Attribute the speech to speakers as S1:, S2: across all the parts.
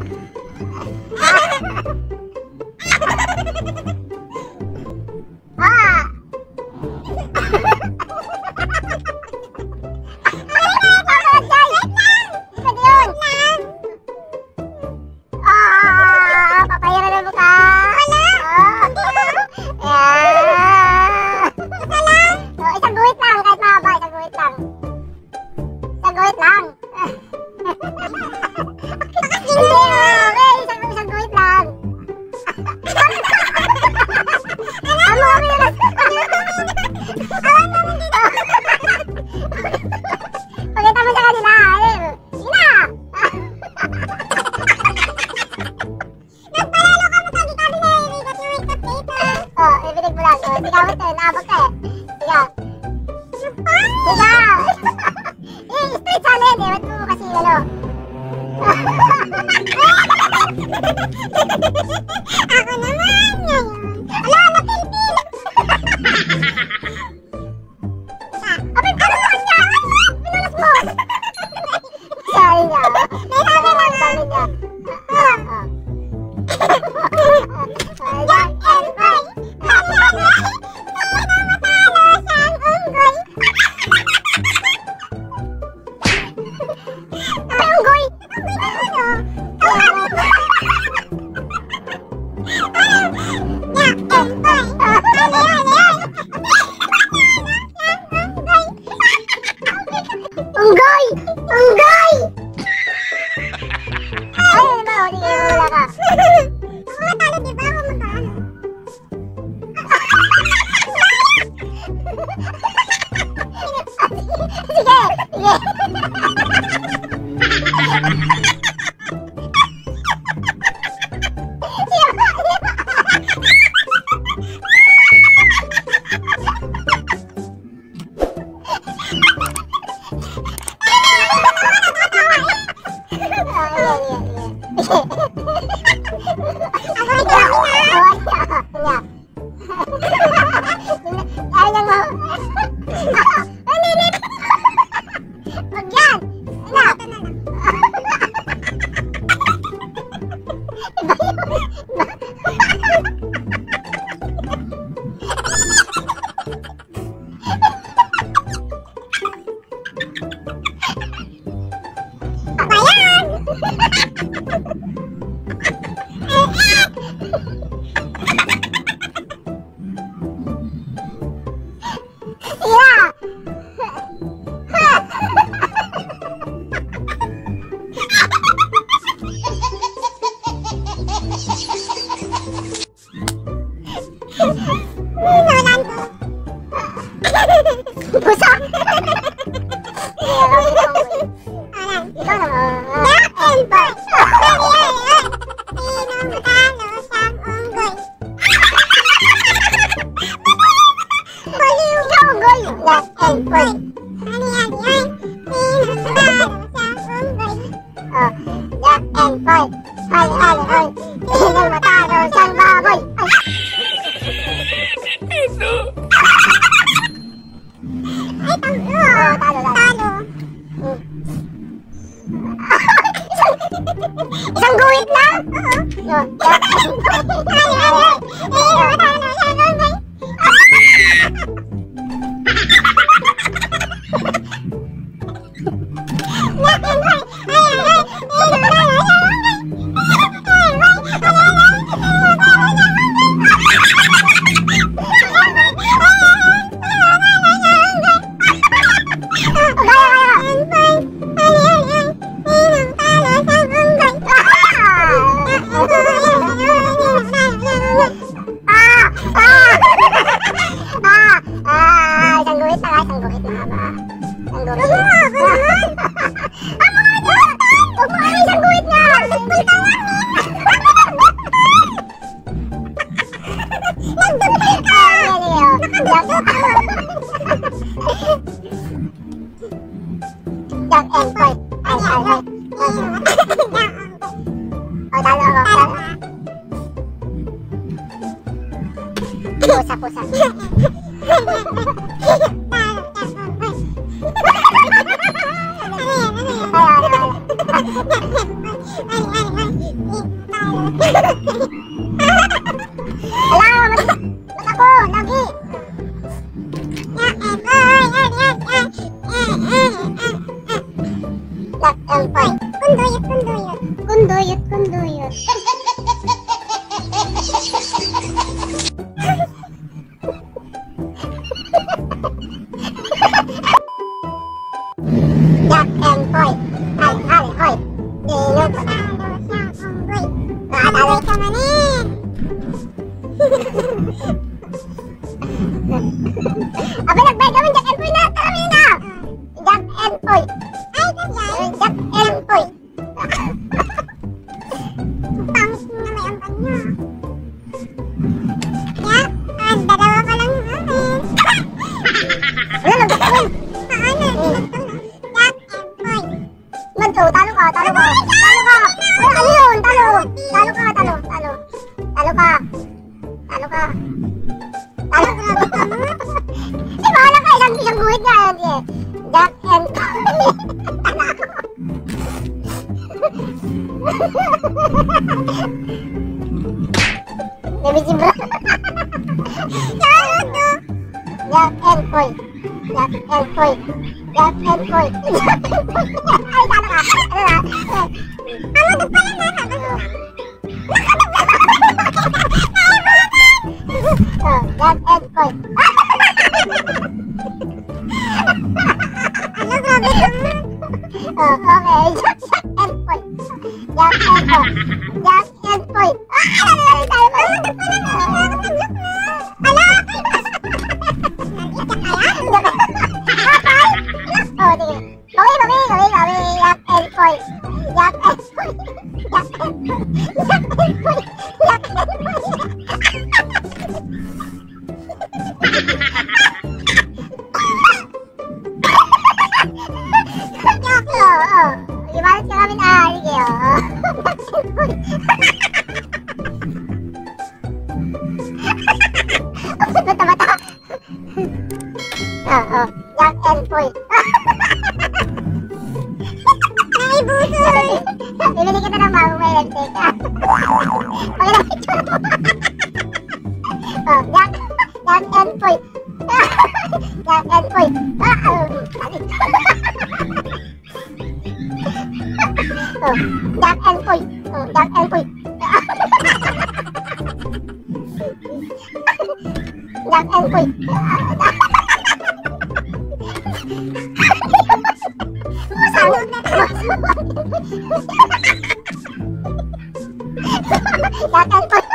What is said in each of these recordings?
S1: Pusa. Kunduyot. Jack and Poy. Hoy. Dinot. Nakadalay ka man eh. Aba, nagbayad naman Jack and Poy na. Tara na. Jack and Poy. Ay, ganyan. Jack and Poy. Pangit mo na may ampan niya. Jack, dalawa ka lang namin. Wala, nagkakawin. Paano? Jack and Poy. Madto, talo ka. Ano yun? Talo ka. Eh, bahala ka. Ilang guhit nga yun eh. Jack and Poy. Baby si bro. Jack and Poy. Ay, talo ka. Ano na pala nakakalo? Jack and Poy. Ano, grabe ka mo? Okay. Jack and Poy. Jack and Poy. Gimana sih kami narik ya? Mata-mata. Jack and Poy. Ay, busoy. Bibili kita ng bagong may electric. Pakita mo itsura mo. Jack and Poy. Jack and Poy. Jack and Poy. Jack and Poy. Jack and Poy. Masalot na ito. Jack and Poy.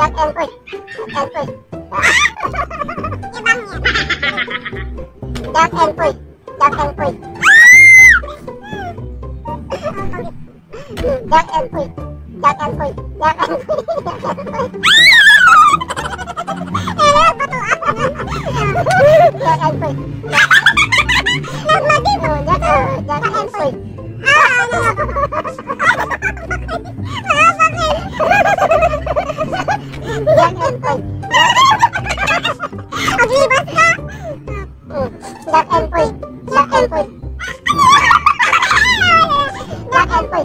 S1: Jack and Poy. Jack and Poy. Ibang yan. Jack and Poy. Jack and Poy. Jack and Poy. Jack and Poy. Jack and Poy. Jack and Poy. Jack and Poy. Nagmagin mo. Jack and Poy. Jack and Poy. Paglibas ka. Jack and Poy. Jack and Poy. Jack and Poy.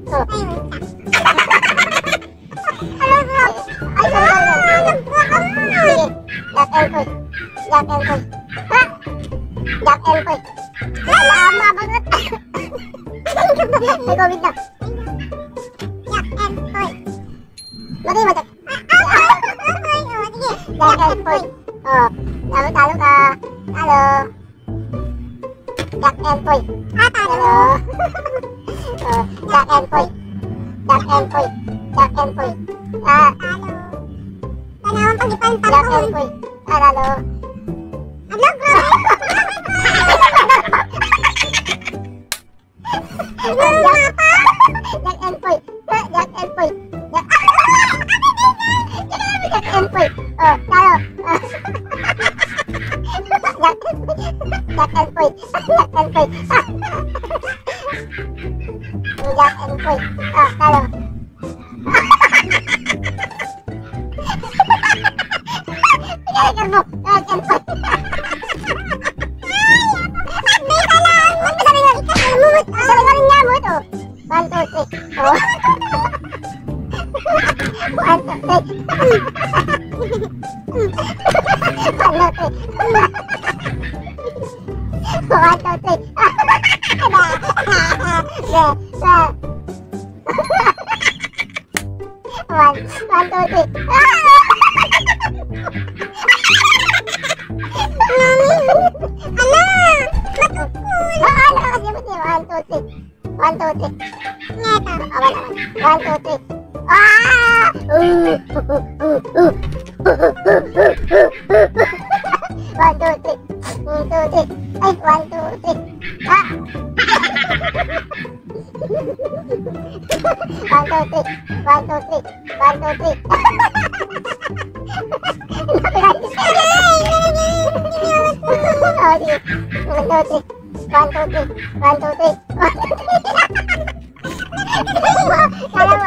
S1: Ay, Jack and Poy. Jack and Poy. Jack and Poy. Lama banget. May COVID na. Jack and Poy. Lagi mo, Jack. Jack and Poy. Oh, talo ka. Talo. Jack and Poy. Talo. Oh, Jack and Poy. Jack and Poy. Jack and Poy. Talo. Tanawang pagipan talo. Jack and Poy. Talo. Ano, bro? Jack and Poy. Jack and Poy. Jack and Poy. Oh, talo. Jack and Poy. Jack and Poy. Jack and Poy. Oh, talo. Jack and Poy. Jack and Poy. One, two, three. Oh. One, two, three. One, two, three. One, two, three. One, two, three. Neta. Awan. One, two, three. Ah! One, two, three. One, two, three. Ay, one, two, three. Ah! One, two, three. One, two, three. One, two, three. One, two, three. One, two, three. One, two, three. Dalawa.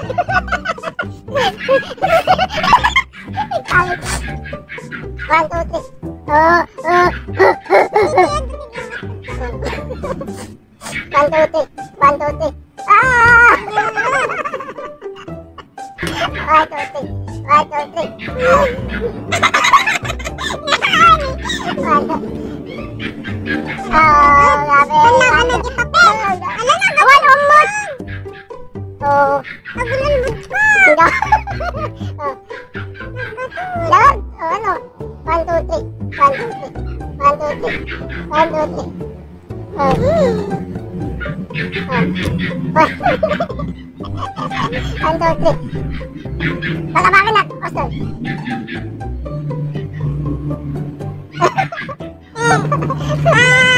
S1: One, two, three. One, two, three. One, two, three. Ah! One, two, three. One, two, three. One, two. Grabe. Alam na yung papel. Alam na, awan, umot. Oh. Nagulan mo pa. Hindi. Yan. Ano? One, two, three. One, two, three. One, two, three. One, two, three. One, two, three. Pagkabakin na. Oscar. Ah!